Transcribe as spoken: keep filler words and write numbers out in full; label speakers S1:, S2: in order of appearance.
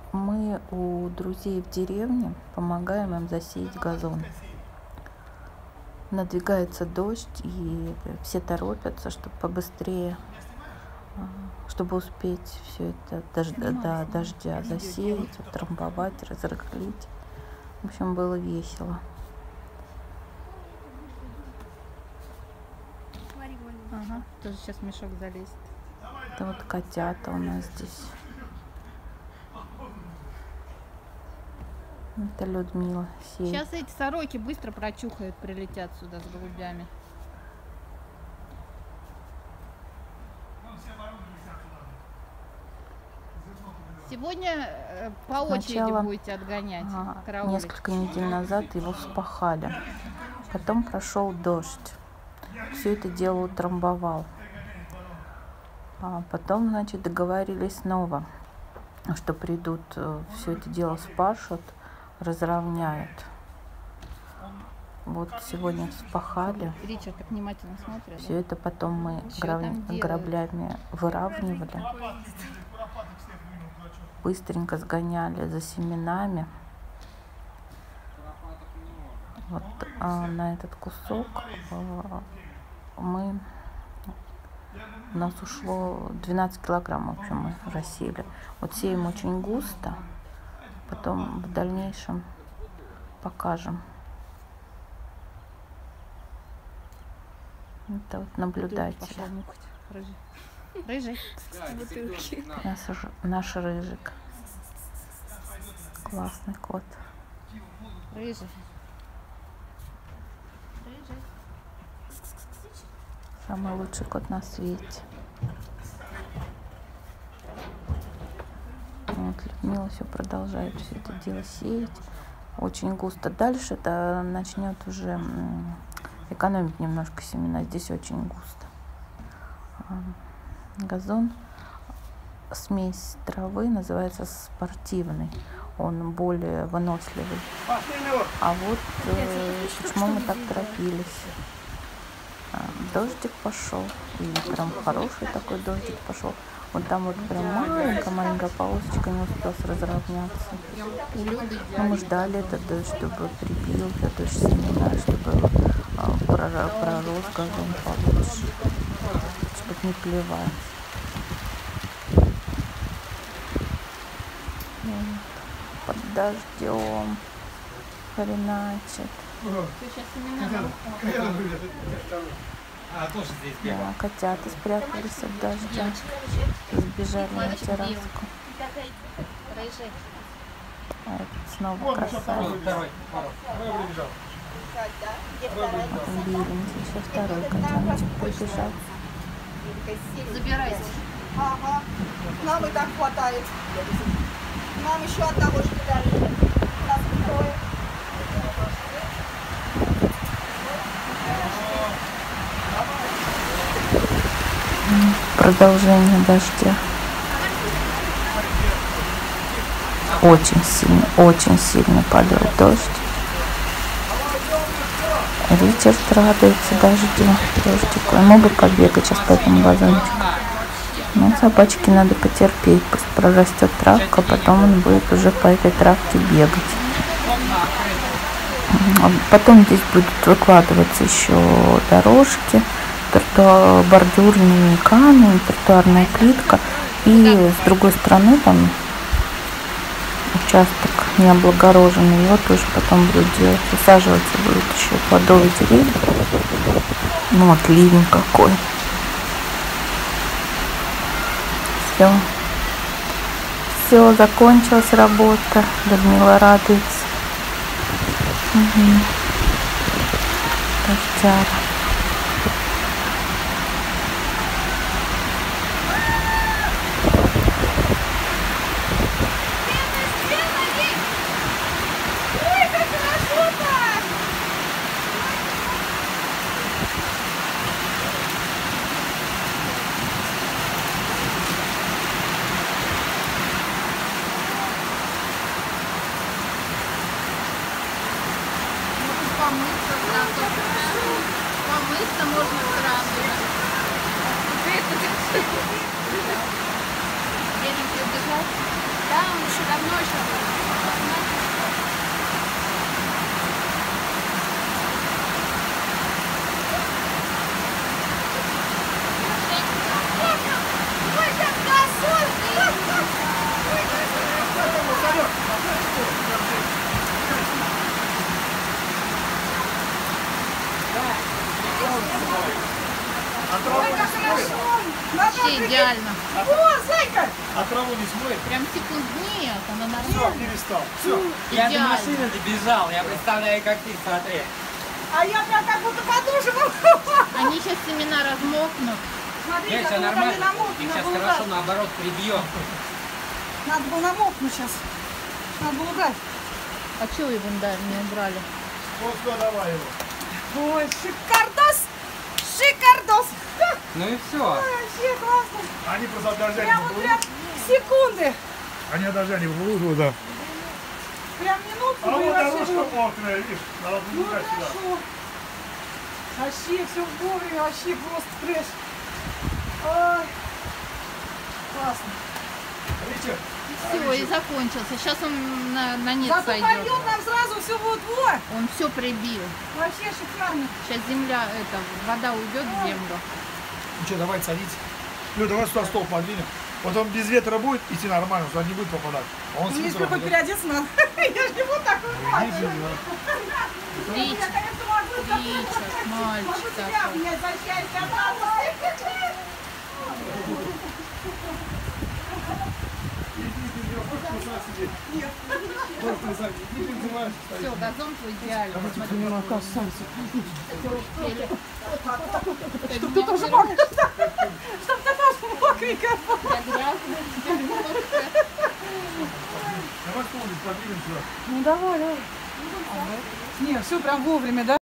S1: Мы у друзей в деревне помогаем им засеять газон. Надвигается дождь, и все торопятся, чтобы побыстрее, чтобы успеть все это дож- до дождя засеять, утрамбовать, разрыхлить. В общем, было весело.
S2: Ага, тоже сейчас в мешок залезет.
S1: Это вот котята у нас здесь. Это Людмила сеет.
S2: Сейчас эти сороки быстро прочухают, прилетят сюда с голубями. Сегодня э, по очереди
S1: Сначала,
S2: будете отгонять.
S1: а, несколько недель назад его вспахали. Потом прошел дождь. Все это дело утрамбовал. А потом, значит, договорились снова, что придут, все это дело спашут, разровняют. Вот сегодня вспахали.
S2: Ричард так внимательно смотрит.
S1: Все это потом мы граб... граблями выравнивали. Быстренько сгоняли за семенами. Вот а, на этот кусок а, мы у нас ушло двенадцать килограмм, в общем, мы рассеяли. Вот сеем очень густо, потом в дальнейшем покажем. Это вот наблюдатель.
S2: Рыжий. Рыжий.
S1: Наш, наш рыжик. Классный кот.
S2: Рыжий.
S1: Самый лучший кот на свете. Вот Людмила все продолжает все это дело сеять. Очень густо. Дальше это начнет уже экономить немножко семена. Здесь очень густо. Газон, смесь травы, называется спортивный. Он более выносливый. А вот э, почему мы так торопились? Дождик пошел, и прям хороший такой дождик пошел. Вот там вот прям маленькая-маленькая полосочка не успела разровняться. Но мы ждали этот дождь, чтобы прибил этот дождь семена, чтобы а, пророс газон получше, чтобы не плевать. Под дождем хреначит. Да, котята спрятались от дождя, сбежали на терраску. А этот снова красавец. Беленький, еще второй котеночек прибежал.
S2: Забирайте.
S3: Ага, нам и так хватает. Нам еще одного же дали. Нас трое.
S1: Продолжение дождя. Очень сильно, очень сильно падает дождь. Ричард радуется дождю, дождику. Ему бы побегать сейчас по этому газончику. Но собачке надо потерпеть, пусть прорастет травка, потом он будет уже по этой травке бегать. Потом здесь будут выкладываться еще дорожки, тротуар, бордюрные камни, тротуарная плитка. И с другой стороны там участок не облагороженный, его тоже потом будут делать. Высаживаться будут еще плодовые деревья. Ну вот ливень какой. Все. Все, закончилась работа. Людмила радуется. Угу. Дождяра.
S2: Помыться сразу. Помыться можно сразу. Едем бежать. Да, он еще давно
S3: смотри.
S2: идеально.
S3: О, зайка!
S4: А траву не смоет?
S2: Прям секунд нет, она
S4: Все,
S2: нормально.
S4: перестал. Все.
S5: Я до
S2: Идеально.
S5: машины добежал, я представляю, как ты, смотри.
S3: А я прям как будто подушку.
S2: Они сейчас семена размокнут.
S3: Смотри,
S5: Нет,
S3: как
S5: все
S3: будто
S5: нормально.
S3: не намокнут,
S5: Их
S3: надо
S5: сейчас
S3: было
S5: хорошо,
S3: убрать.
S5: наоборот, прибьем.
S3: Надо было намокнуть сейчас. Надо было убрать.
S2: А что его да, не убрали?
S4: Вот сюда давай его.
S3: Ой, шикардос! Шикардос!
S5: Ну и все.
S3: Вообще классно.
S4: Они просто от дождя
S3: Прям
S4: не
S3: вот
S4: будут.
S3: прям секунды.
S4: Они от дождя не будут, да.
S3: Прям минутку.
S4: А вот
S3: и вообще
S4: дорожка
S3: было.
S4: мокрая, видишь, надо
S3: Ну
S4: пускать сюда.
S3: хорошо. Вообще все вовремя, вообще просто трэш. Ой. Классно.
S4: Ричард,
S2: Все, и закончился. Сейчас он на, на нет
S3: Зато
S2: сойдет.
S3: пойдет нам сразу все вот-вот.
S2: Он все прибил.
S3: Вообще шикарно.
S2: Сейчас земля, это, вода уйдет в землю.
S4: ну что, давай садись. Лё, давай сюда стол подвинем. Вот он без ветра будет идти нормально, сюда не будет попадать. А он с
S3: Мне
S4: ветром
S3: хоть
S4: идет.
S3: переодеться надо. Я же не вот так вот
S4: Иди сюда.
S3: Я, конечно, могу
S2: Ричард, мальчик
S3: могу тебя
S2: такой.
S3: обнять за счастье. Обратно.
S2: Все, газон твой идеальный.
S3: Чтоб ты тоже мог. Чтоб ты тоже мокренько был.
S2: Я грязная, тебя немножко.
S4: Давай стол подвинем сюда.
S3: Ну давай, давай. Не, все прям вовремя, да?